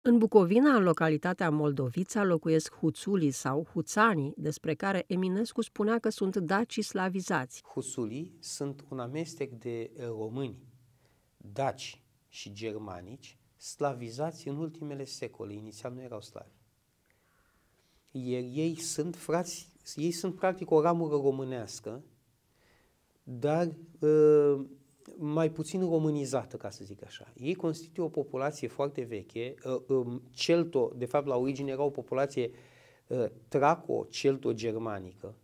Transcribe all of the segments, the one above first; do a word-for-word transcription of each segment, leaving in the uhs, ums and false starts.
În Bucovina, în localitatea Moldovița, locuiesc huțulii sau huțanii, despre care Eminescu spunea că sunt daci slavizați. Huțulii sunt un amestec de români, daci și germanici, slavizați în ultimele secole, inițial nu erau slavi. Iar ei sunt frați, ei sunt practic o ramură românească, dar uh, mai puțin românizată, ca să zic așa. Ei constituie o populație foarte veche, uh, uh, celto, de fapt la origine era o populație uh, traco-celto-germanică,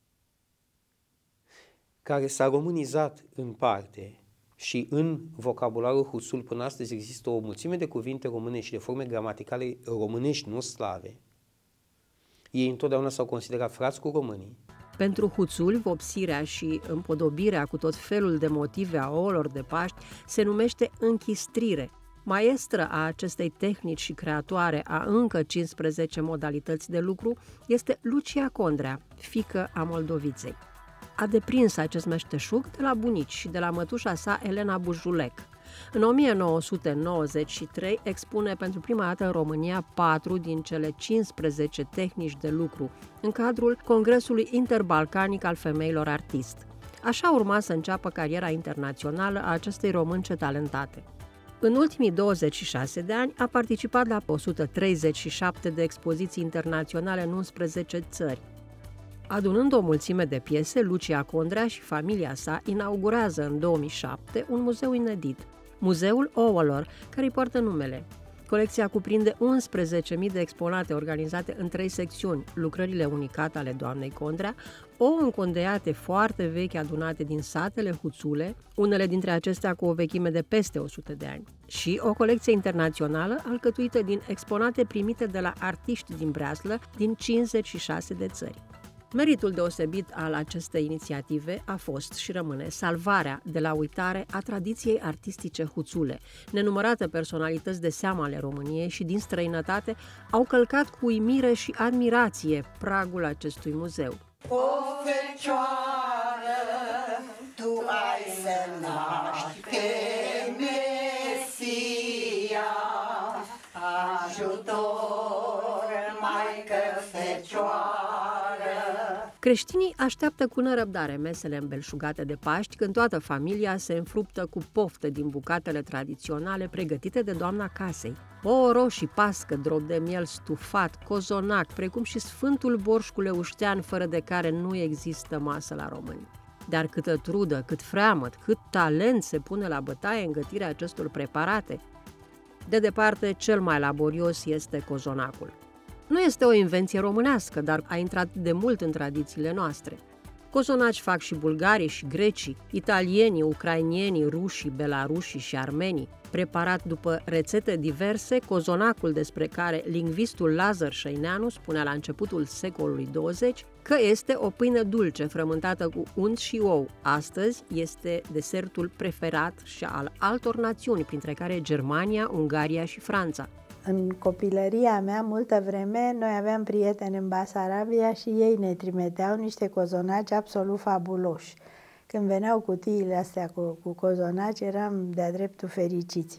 care s-a românizat în parte și în vocabularul huțul până astăzi există o mulțime de cuvinte românești și de forme gramaticale românești, nu slave. Ei întotdeauna s-au considerat frați cu românii. Pentru huțuli, vopsirea și împodobirea cu tot felul de motive a ouălor de Paști se numește închistrire. Maestră a acestei tehnici și creatoare a încă cincisprezece modalități de lucru este Lucia Condrea, fiică a Moldoviței. A deprins acest meșteșug de la bunici și de la mătușa sa Elena Bujulec. În o mie nouă sute nouăzeci și trei expune pentru prima dată în România patru din cele cincisprezece tehnici de lucru, în cadrul Congresului Interbalcanic al Femeilor Artist. Așa urma să înceapă cariera internațională a acestei românce talentate. În ultimii douăzeci și șase de ani a participat la o sută treizeci și șapte de expoziții internaționale în unsprezece țări. Adunând o mulțime de piese, Lucia Condrea și familia sa inaugurează în două mii șapte un muzeu inedit, Muzeul Ouălor, care îi poartă numele. Colecția cuprinde unsprezece mii de exponate organizate în trei secțiuni: lucrările unicate ale doamnei Condrea, ouă încondeiate foarte vechi adunate din satele huțule, unele dintre acestea cu o vechime de peste o sută de ani, și o colecție internațională alcătuită din exponate primite de la artiști din breaslă din cincizeci și șase de țări. Meritul deosebit al acestei inițiative a fost și rămâne salvarea de la uitare a tradiției artistice huțule. Nenumărate personalități de seamă ale României și din străinătate au călcat cu uimire și admirație pragul acestui muzeu. O fecioară, tu ai să naști pe Mesia, ajutor, Maică Fecioară. Creștinii așteaptă cu nerăbdare mesele îmbelșugate de Paști, când toată familia se înfruptă cu poftă din bucatele tradiționale pregătite de doamna casei. Ouă roșii, pască, drop de miel stufat, cozonac, precum și sfântul borș cu leuștean, fără de care nu există masă la români. Dar câtă trudă, cât freamăt, cât talent se pune la bătaie în gătirea acestor preparate. De departe, cel mai laborios este cozonacul. Nu este o invenție românească, dar a intrat de mult în tradițiile noastre. Cozonaci fac și bulgarii și grecii, italienii, ucrainienii, rușii, belarușii și armenii. Preparat după rețete diverse, cozonacul, despre care lingvistul Lazar Șăineanu spunea la începutul secolului douăzeci că este o pâine dulce frământată cu unt și ou, astăzi este desertul preferat și al altor națiuni, printre care Germania, Ungaria și Franța. În copilăria mea, multă vreme, noi aveam prieteni în Basarabia și ei ne trimiteau niște cozonaci absolut fabuloși. Când veneau cutiile astea cu, cu cozonaci, eram de-a dreptul fericiți.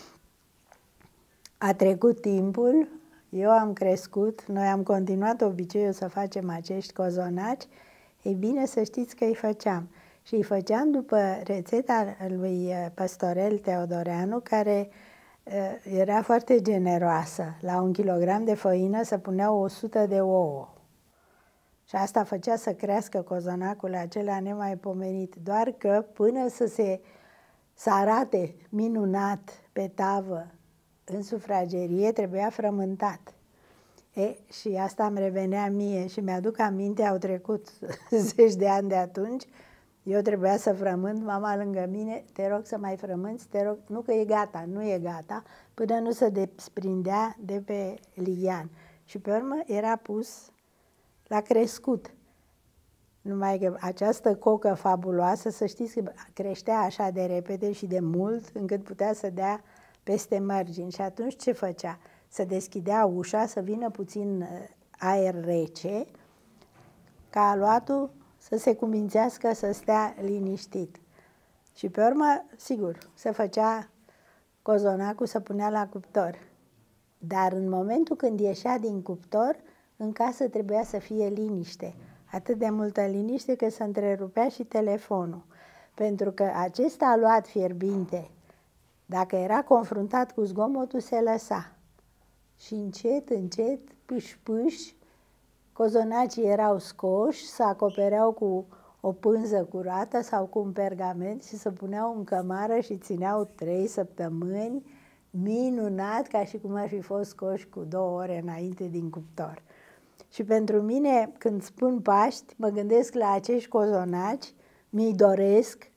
A trecut timpul, eu am crescut, noi am continuat obiceiul să facem acești cozonaci. Ei bine, să știți că îi făceam. Și îi făceam după rețeta lui Păstorel Teodoreanu, care era foarte generoasă. La un kilogram de făină se puneau o sută de ouă. Și asta făcea să crească cozonacul acela nemaipomenit. Doar că până să se să arate minunat pe tavă în sufragerie, trebuia frământat. E, și asta îmi revenea mie și mi-aduc aminte, au trecut zeci de ani de atunci. Eu trebuia să frământ, mama lângă mine, te rog să mai frămânți, te rog, nu că e gata, nu e gata, până nu se desprindea de pe lighean. Și pe urmă era pus la crescut. Numai că această cocă fabuloasă, să știți că creștea așa de repede și de mult, încât putea să dea peste margini. Și atunci ce făcea? Se deschidea ușa, să vină puțin aer rece, ca aluatul să se cumințească, să stea liniștit. Și pe urmă, sigur, se făcea cozonacul, se punea la cuptor. Dar în momentul când ieșea din cuptor, în casă trebuia să fie liniște. Atât de multă liniște că se întrerupea și telefonul. Pentru că acest aluat fierbinte, dacă era confruntat cu zgomotul, se lăsa. Și încet, încet, pâș, pâș, cozonacii erau scoși, se acopereau cu o pânză curată sau cu un pergament și se puneau în cămară și țineau trei săptămâni, minunat, ca și cum ar fi fost scoși cu două ore înainte din cuptor. Și pentru mine, când spun Paști, mă gândesc la acești cozonaci, mi-i doresc.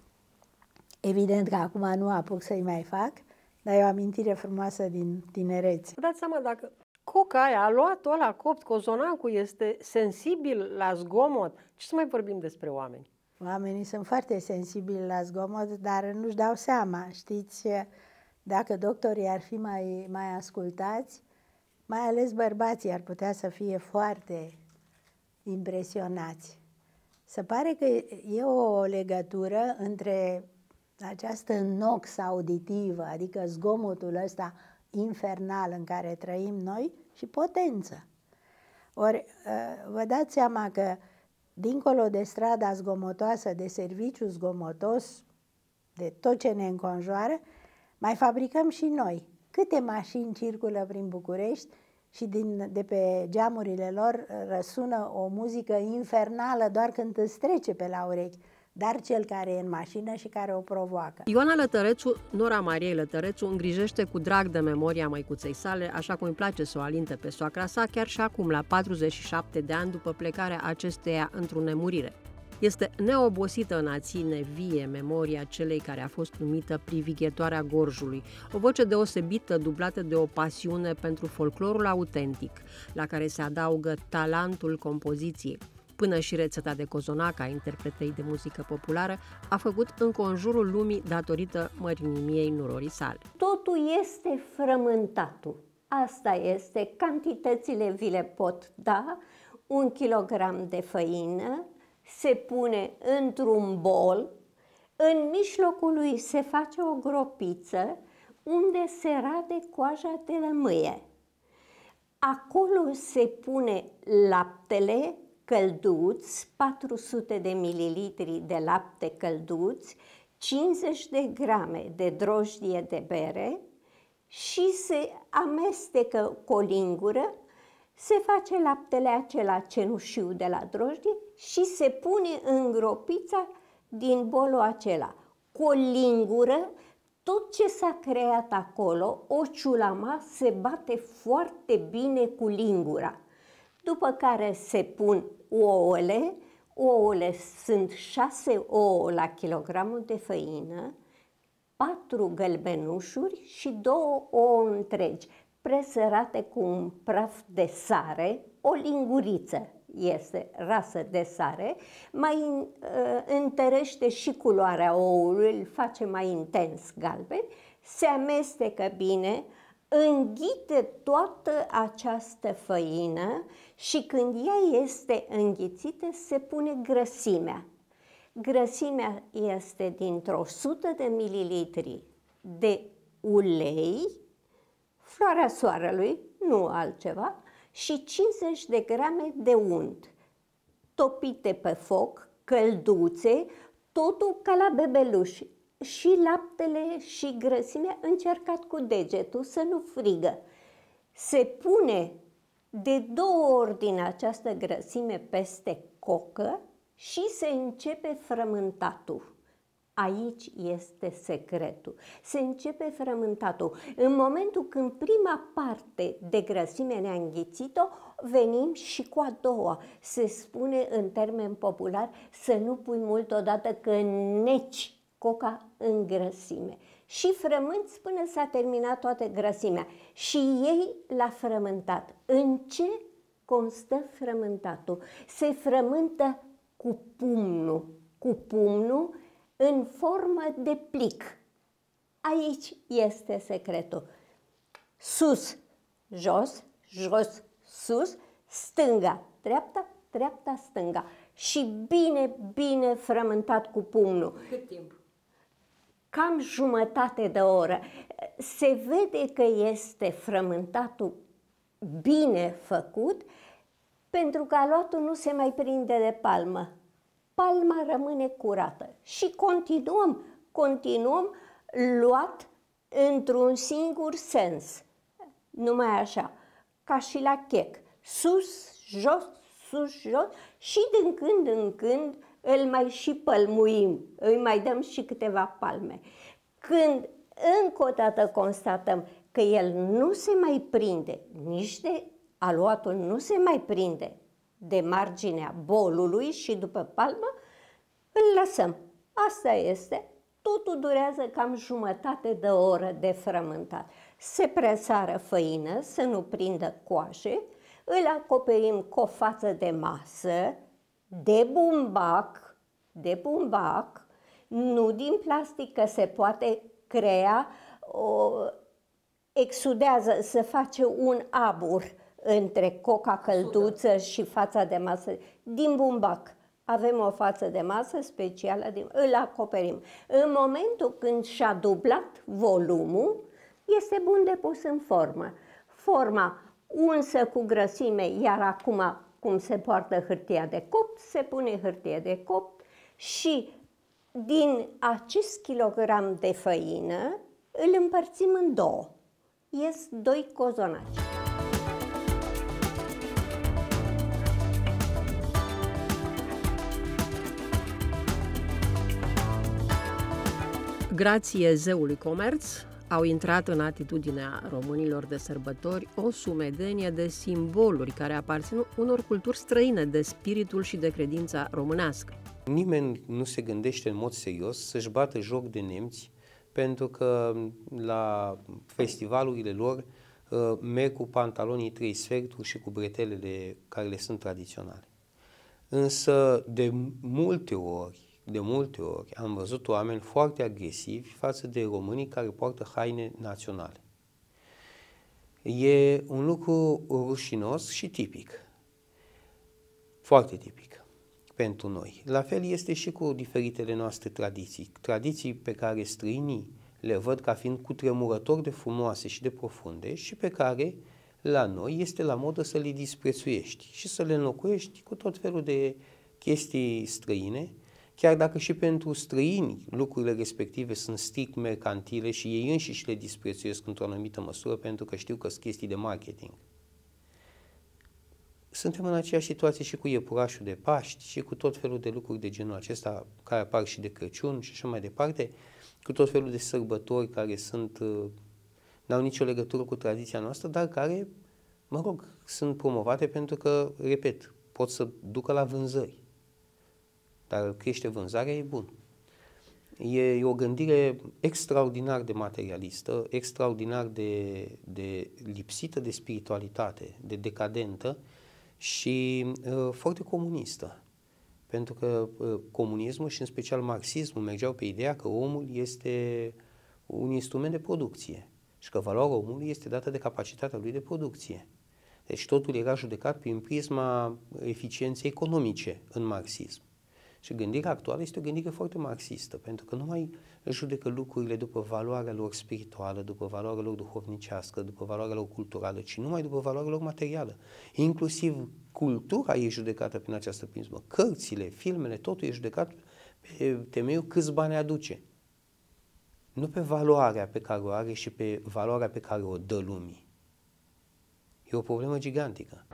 Evident că acum nu apuc să-i mai fac, dar e o amintire frumoasă din tinerețe. Vă dați seama, dacă coca aia, aluatul ăla copt, cozonacul, este sensibil la zgomot, ce să mai vorbim despre oameni? Oamenii sunt foarte sensibili la zgomot, dar nu-și dau seama. Știți, dacă doctorii ar fi mai, mai ascultați, mai ales bărbații ar putea să fie foarte impresionați. Se pare că e o legătură între această nox auditivă, adică zgomotul ăsta infernal în care trăim noi, și potență. Ori vă dați seama că dincolo de strada zgomotoasă, de serviciu zgomotos, de tot ce ne înconjoară, mai fabricăm și noi. Câte mașini circulă prin București și din, de pe geamurile lor răsună o muzică infernală doar când îți trece pe la urechi, dar cel care e în mașină și care o provoacă. Ioana Lătărețu, nora Mariei Lătărețu, îngrijește cu drag de memoria măicuței sale, așa cum îi place să o alinte pe soacra sa, chiar și acum, la patruzeci și șapte de ani după plecarea acesteia într-o nemurire. Este neobosită în a ține vie memoria celei care a fost numită privighetoarea Gorjului, o voce deosebită dublată de o pasiune pentru folclorul autentic, la care se adaugă talentul compoziției. Până și rețeta de cozonac a interpretei de muzică populară a făcut înconjurul lumii datorită mărinimiei nurorii sale. Totul este frământatul. Asta este, cantitățile vi le pot da, un kilogram de făină, se pune într-un bol, în mijlocul lui se face o gropiță unde se rade coaja de lămâie. Acolo se pune laptele călduț, patru sute de mililitri de lapte călduț, cincizeci de grame de drojdie de bere și se amestecă cu o lingură, se face laptele acela cenușiu de la drojdie și se pune în gropița din bolul acela. Cu o lingură, tot ce s-a creat acolo, o ciulama, se bate foarte bine cu lingura. După care se pun ouăle, ouăle sunt șase ouă la kilogramul de făină, patru gălbenușuri și două ouă întregi, presărate cu un praf de sare, o linguriță este rasă de sare, mai uh, întărește și culoarea oului, îl face mai intens galben, se amestecă bine, înghite toată această făină și când ea este înghițită se pune grăsimea. Grăsimea este dintr-o sută de mililitri de ulei, floarea soarelui, nu altceva, și cincizeci de grame de unt, topite pe foc, călduțe, totul ca la bebeluș. Și laptele și grăsimea încercat cu degetul să nu frigă. Se pune de două ori din această grăsime peste cocă și se începe frământatul. Aici este secretul. Se începe frământatul. În momentul când prima parte de grăsime ne-a înghițit-o, venim și cu a doua. Se spune în termen popular să nu pui mult odată că neci coca în grăsime. Și frămânți până s-a terminat toată grăsimea. Și ei l-a frământat. În ce constă frământatul? Se frământă cu pumnul. Cu pumnul în formă de plic. Aici este secretul. Sus, jos, jos, sus, stânga, dreapta, dreapta, stânga. Și bine, bine frământat cu pumnul. Cât timp? cam jumătate de oră. Se vede că este frământatul bine făcut, pentru că aluatul nu se mai prinde de palmă. Palma rămâne curată și continuăm, continuăm luat într-un singur sens, numai așa, ca și la chec, sus, jos, sus, jos și din când în când îl mai și pălmuim, îi mai dăm și câteva palme. Când încă o dată constatăm că el nu se mai prinde, nici de aluatul nu se mai prinde de marginea bolului și după palmă, îl lăsăm. Asta este. Totul durează cam jumătate de oră de frământat. Se presară făină să nu prindă coaje, îl acoperim cu o față de masă, de bumbac, de bumbac, nu din plastic, că se poate crea, o, exudează, se face un abur între coca călduță și fața de masă, din bumbac. Avem o față de masă specială, îl acoperim. În momentul când și-a dublat volumul, este bun de pus în formă. Forma unsă cu grăsime, iar acum, cum se poartă hârtia de copt, se pune hârtie de copt și din acest kilogram de făină îl împărțim în două. Ies doi cozonaci. Grație zeului comerț, au intrat în atitudinea românilor de sărbători o sumedenie de simboluri care aparțin unor culturi străine de spiritul și de credința românească. Nimeni nu se gândește în mod serios să-și bată joc de nemți, pentru că la festivalurile lor merg cu pantalonii trei sferturi și cu bretelele care le sunt tradiționale. Însă de multe ori, de multe ori am văzut oameni foarte agresivi față de românii care poartă haine naționale. E un lucru rușinos și tipic, foarte tipic pentru noi. La fel este și cu diferitele noastre tradiții, tradiții pe care străinii le văd ca fiind cutremurător de frumoase și de profunde și pe care la noi este la modă să le disprețuiești și să le înlocuiești cu tot felul de chestii străine, chiar dacă și pentru străini lucrurile respective sunt strict mercantile și ei înșiși le disprețuiesc într-o anumită măsură pentru că știu că sunt chestii de marketing. Suntem în aceeași situație și cu iepurașul de Paști și cu tot felul de lucruri de genul acesta care apar și de Crăciun și așa mai departe, cu tot felul de sărbători care sunt, n-au nicio legătură cu tradiția noastră, dar care, mă rog, sunt promovate pentru că, repet, pot să ducă la vânzări. Dar crește vânzarea, e bun. E, e o gândire extraordinar de materialistă, extraordinar de, de lipsită de spiritualitate, de decadentă și uh, foarte comunistă. Pentru că uh, comunismul și în special marxismul mergeau pe ideea că omul este un instrument de producție și că valoarea omului este dată de capacitatea lui de producție. Deci totul era judecat prin prisma eficienței economice în marxism. Și gândirea actuală este o gândire foarte marxistă, pentru că nu mai judecă lucrurile după valoarea lor spirituală, după valoarea lor duhovnicească, după valoarea lor culturală, ci numai după valoarea lor materială. Inclusiv cultura e judecată prin această prismă. Cărțile, filmele, totul e judecat pe temeiul câți bani aduce. Nu pe valoarea pe care o are și pe valoarea pe care o dă lumii. E o problemă gigantică.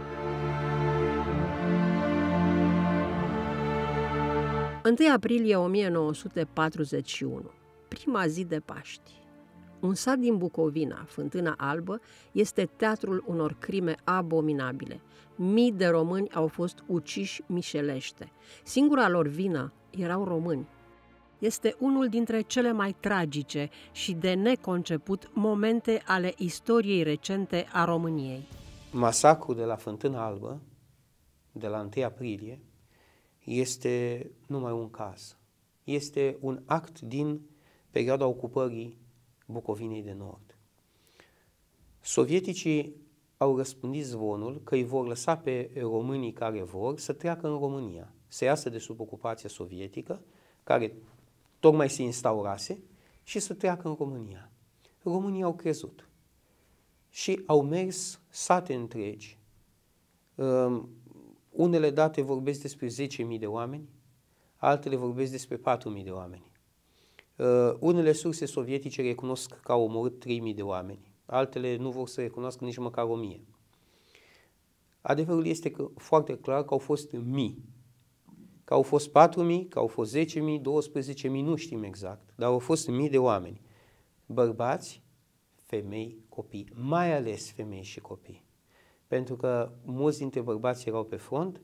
întâi aprilie o mie nouă sute patruzeci și unu, prima zi de Paști. Un sat din Bucovina, Fântâna Albă, este teatrul unor crime abominabile. Mii de români au fost uciși mișelește. Singura lor vină erau români. Este unul dintre cele mai tragice și de neconceput momente ale istoriei recente a României. Masacrul de la Fântâna Albă, de la întâi aprilie, este numai un caz. Este un act din perioada ocupării Bucovinei de Nord. Sovieticii au răspândit zvonul că îi vor lăsa pe românii care vor să treacă în România, să iasă de sub ocupația sovietică, care tocmai se instaurase, și să treacă în România. Românii au crezut și au mers sate întregi. Um, unele date vorbesc despre zece mii de oameni, altele vorbesc despre patru mii de oameni. Uh, unele surse sovietice recunosc că au omorât trei mii de oameni, altele nu vor să recunoască nici măcar o mie. Adevărul este că foarte clar că au fost mii, că au fost patru mii, că au fost zece mii, doisprezece mii, nu știm exact, dar au fost mii de oameni, bărbați, femei, copii, mai ales femei și copii. Pentru că mulți dintre bărbați erau pe front,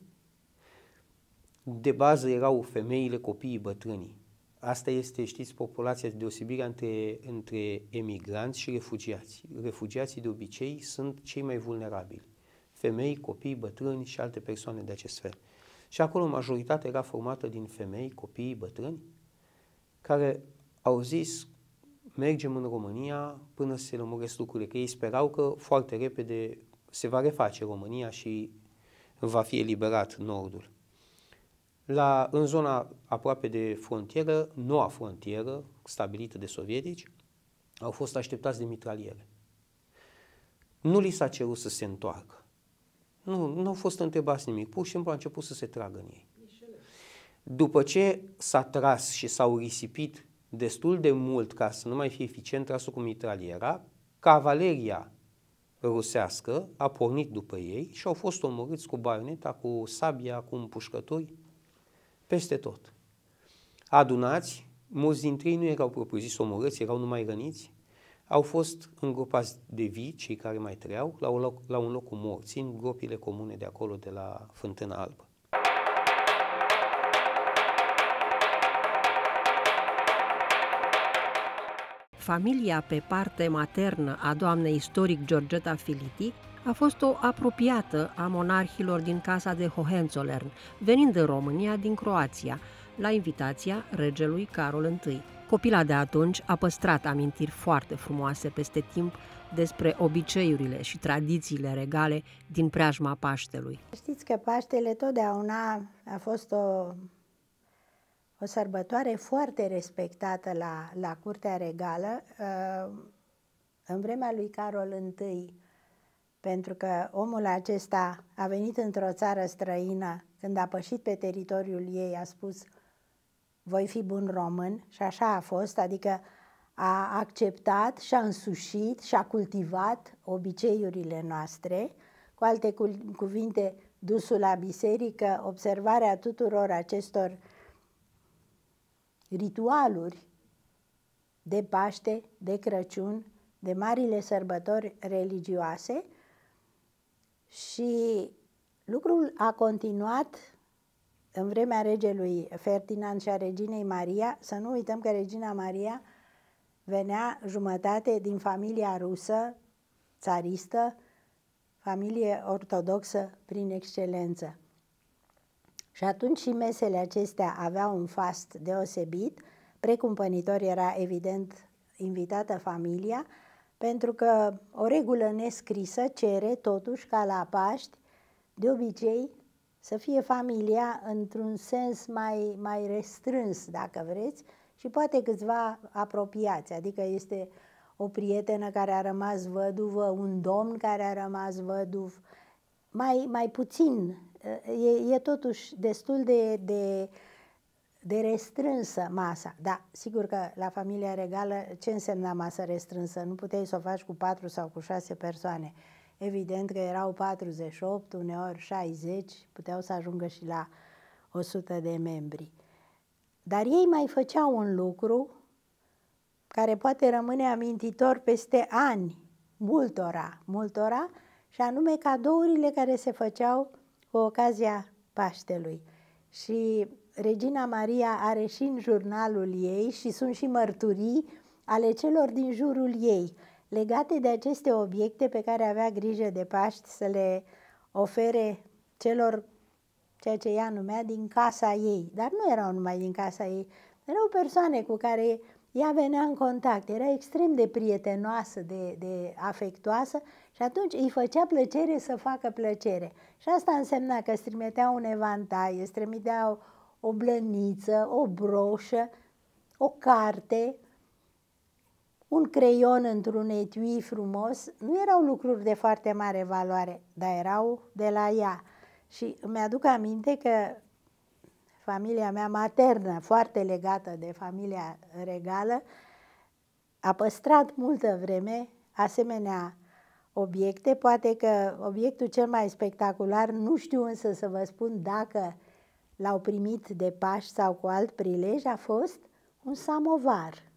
de bază erau femeile, copiii, bătrânii. Asta este, știți, populația de deosebire între, între emigranți și refugiați. Refugiații de obicei sunt cei mai vulnerabili. Femei, copii, bătrâni și alte persoane de acest fel. Și acolo majoritatea era formată din femei, copii, bătrâni, care au zis, mergem în România până se lămuresc lucrurile, că ei sperau că foarte repede se va reface România și va fi eliberat Nordul. La, în zona aproape de frontieră, noua frontieră stabilită de sovietici, au fost așteptați de mitraliere. Nu li s-a cerut să se întoarcă. Nu, nu au fost întrebați nimic, pur și simplu a început să se tragă în ei. După ce s-a tras și s-au risipit destul de mult ca să nu mai fie eficient trasul cu mitraliera, cavaleria rusească a pornit după ei și au fost omorâți cu baioneta, cu sabia, cu împușcături, peste tot. Adunați, mulți dintre ei nu erau propriu-zis omorâți, erau numai răniți, au fost îngropați de vii, cei care mai trăiau, la un loc, la un loc cu morți, în gropile comune de acolo, de la Fântâna Albă. Familia pe parte maternă a doamnei istoric Georgeta Filiti a fost o apropiată a monarhilor din casa de Hohenzollern, venind în România din Croația, la invitația regelui Carol întâi. Copila de atunci a păstrat amintiri foarte frumoase peste timp despre obiceiurile și tradițiile regale din preajma Paștelui. Știți că Paștele totdeauna a fost o, o sărbătoare foarte respectată la, la curtea regală în vremea lui Carol întâi, pentru că omul acesta a venit într-o țară străină, când a pășit pe teritoriul ei, a spus: voi fi bun român, și așa a fost, adică a acceptat și a însușit și a cultivat obiceiurile noastre. Cu alte cuvinte, dusul la biserică, observarea tuturor acestor ritualuri de Paște, de Crăciun, de marile sărbători religioase, și lucrul a continuat în vremea regelui Ferdinand și a reginei Maria. Să nu uităm că regina Maria venea jumătate din familia rusă, țaristă, familie ortodoxă prin excelență. Și atunci și mesele acestea aveau un fast deosebit, precumpănitor era evident invitată familia, pentru că o regulă nescrisă cere totuși ca la Paști, de obicei, să fie familia într-un sens mai, mai restrâns, dacă vreți, și poate câțiva apropiați, adică este o prietenă care a rămas văduvă, un domn care a rămas văduv, mai, mai puțin, e, e totuși destul de, de, de restrânsă masa. Da, sigur că la familia regală ce însemna masă restrânsă? Nu puteai să o faci cu patru sau cu șase persoane. Evident că erau patruzeci și opt, uneori șaizeci, puteau să ajungă și la o sută de membri. Dar ei mai făceau un lucru care poate rămâne amintitor peste ani, multora, multora, și anume cadourile care se făceau cu ocazia Paștelui. Și regina Maria are și în jurnalul ei și sunt și mărturii ale celor din jurul ei, legate de aceste obiecte pe care avea grijă de Paști să le ofere celor, ceea ce ea numea, din casa ei. Dar nu erau numai din casa ei, erau persoane cu care ea venea în contact, era extrem de prietenoasă, de, de afectuoasă, și atunci îi făcea plăcere să facă plăcere. Și asta însemna că îți trimitea un evantai, îți trimitea o, o blăniță, o broșă, o carte, un creion într-un etui frumos, nu erau lucruri de foarte mare valoare, dar erau de la ea. Și îmi aduc aminte că familia mea maternă, foarte legată de familia regală, a păstrat multă vreme asemenea obiecte. Poate că obiectul cel mai spectacular, nu știu însă să vă spun dacă l-au primit de Paști sau cu alt prilej, a fost un samovar.